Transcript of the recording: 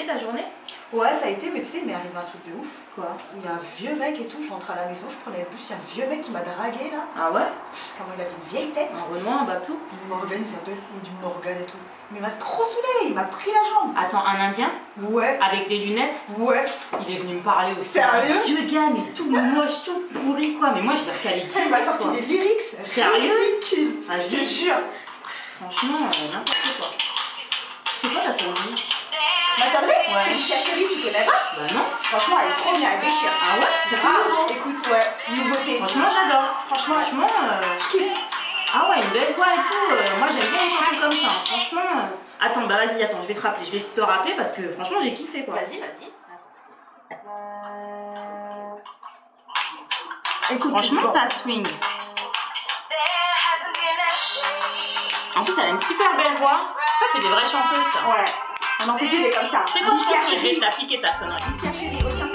ta journée? Ouais, ça a été, mais tu sais, il m'est arrivé un truc de ouf. Quoi? Il y a un vieux mec et tout, je rentre à la maison, je prenais le bus, il y a un vieux mec qui m'a dragué là. Ah ouais? Comment il avait une vieille tête. Un Renoir, un Baptou? Morgan, il s'appelle, ou du Morgan et tout. Mais il m'a trop saoulé, il m'a pris la jambe. Attends, un Indien? Ouais. Avec des lunettes? Ouais. Il est venu me parler aussi. Sérieux? Un vieux gars, mais tout moche, tout pourri quoi. Mais moi je l'ai recalé direct. Il m'a sorti quoi. des lyrics. Sérieux? Ridicule. Ah, Je te jure. Franchement, n'importe quoi. C'est quoi ta sonnerie? Ma sonnerie? Ouais. C'est une chérie, tu connais pas? Bah non. Franchement, elle est trop bien, elle déchire. Ah ouais? C'est Ah, tout. écoute, ouais, nouveauté. Franchement, j'adore. Franchement, je kiffe. Ah ouais, une belle voix et tout. Moi, j'aime bien les chansons comme ça. Franchement. Attends, bah vas-y, attends, je vais te rappeler. Je vais te rappeler parce que franchement, j'ai kiffé quoi. Vas-y, vas-y. Écoute, franchement, ça swing. En plus, elle a une super belle voix. Ça, c'est des vraies chanteuses, ça. Ouais. On en fait plus des comme ça. C'est quoi, je pense que je vais te l'appliquer ta sonnerie. Chérie, retiens